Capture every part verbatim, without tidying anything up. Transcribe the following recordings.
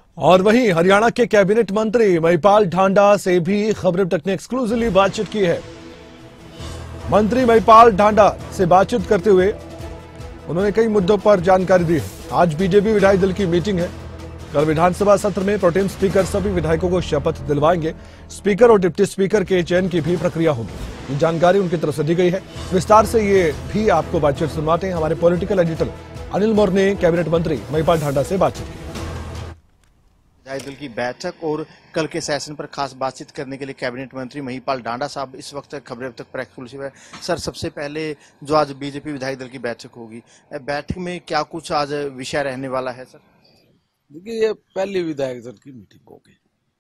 और वहीं हरियाणा के कैबिनेट मंत्री महिपाल ढांडा से भी खबरें तक ने एक्सक्लूसिवली बातचीत की है। मंत्री महिपाल ढांडा से बातचीत करते हुए उन्होंने कई मुद्दों पर जानकारी दी है। आज बीजेपी विधायक दल की मीटिंग है। कल विधानसभा सत्र में प्रोटेम स्पीकर सभी विधायकों को शपथ दिलवाएंगे। स्पीकर और डिप्टी स्पीकर के चयन की भी प्रक्रिया होगी। ये जानकारी उनकी तरफ से दी गई है। विस्तार से ये भी आपको बातचीत सुनवाते हैं। हमारे पॉलिटिकल एडिटर अनिल मौर्य ने कैबिनेट मंत्री महिपाल ढांडा से बातचीत की। विधायक दल की बैठक और कल के सेशन पर खास बातचीत करने के लिए कैबिनेट मंत्री महिपाल ढांडा साहब इस वक्त खबरें अब तक पर एक्सक्लूसिव है। सर, सबसे पहले जो आज बीजेपी विधायक दल की बैठक होगी, बैठक में क्या कुछ आज विषय रहने वाला है? सर देखिए, ये पहली विधायक दल की मीटिंग होगी।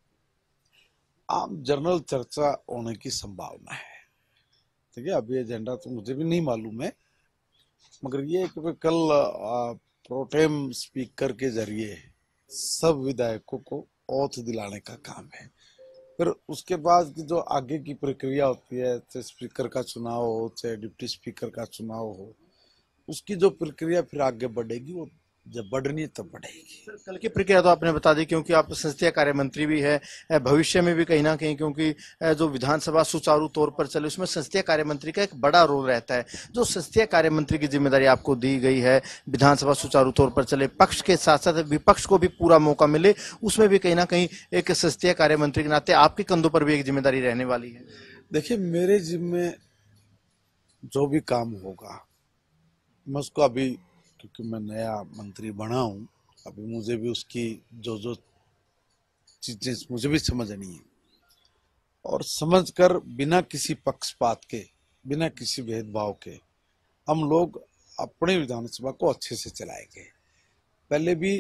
आम जनरल चर्चा होने की संभावना है। ठीक है, अभी एजेंडा तो मुझे भी नहीं मालूम है, मगर ये कि कल प्रोटेम स्पीकर के जरिए सब विधायकों को ओथ दिलाने का काम है। फिर उसके बाद की जो आगे की प्रक्रिया होती है, चाहे स्पीकर का चुनाव हो चाहे डिप्टी स्पीकर का चुनाव हो, उसकी जो प्रक्रिया फिर आगे बढ़ेगी, वो जब बढ़नी तब बढ़ेगी। कल की प्रक्रिया तो आपने बता दी, क्योंकि आप संसदीय कार्य मंत्री भी है, भविष्य में भी कहीं ना कहीं, क्योंकि जो विधानसभा सुचारू तौर पर चले उसमें संसदीय कार्य मंत्री का एक बड़ा रोल रहता है। जो संसदीय कार्य मंत्री की जिम्मेदारी आपको दी गई है, विधानसभा सुचारू तौर पर चले, पक्ष के साथ साथ विपक्ष को भी पूरा मौका मिले, उसमें भी कहीं ना कहीं एक संसदीय कार्य मंत्री के नाते आपके कंधों पर भी एक जिम्मेदारी रहने वाली है। देखिए, मेरे जिम्मे जो भी काम होगा मैं उसको, अभी क्योंकि मैं नया मंत्री बना हूं, अभी मुझे भी उसकी जो जो चीजें मुझे भी समझनी है, और समझकर बिना किसी पक्षपात के, बिना किसी भेदभाव के हम लोग अपने विधानसभा को अच्छे से चलाएंगे। पहले भी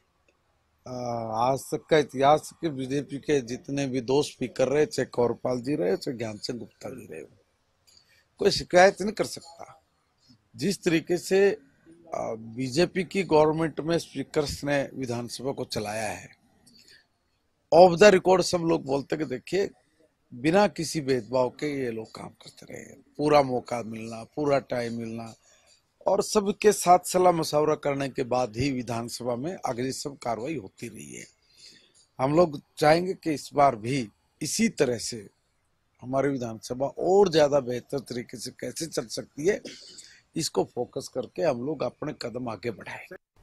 आज तक का इतिहास के बीजेपी के जितने भी दो स्पीकर रहे, चाहे कौरपाल जी रहे चाहे ज्ञानचंद गुप्ता जी रहे, कोई शिकायत नहीं कर सकता। जिस तरीके से बीजेपी की गवर्नमेंट में स्पीकर्स ने विधानसभा को चलाया है, ऑफ द रिकॉर्ड सब लोग बोलते कि देखिए, बिना किसी भेदभाव के ये लोग काम करते रहे, पूरा मौका मिलना, पूरा टाइम मिलना, और सबके साथ सलाह मशवरा करने के बाद ही विधानसभा में अगली सब कार्रवाई होती रही है। हम लोग चाहेंगे कि इस बार भी इसी तरह से हमारी विधानसभा और ज्यादा बेहतर तरीके से कैसे चल सकती है, इसको फोकस करके हम लोग अपने कदम आगे बढ़ाएं।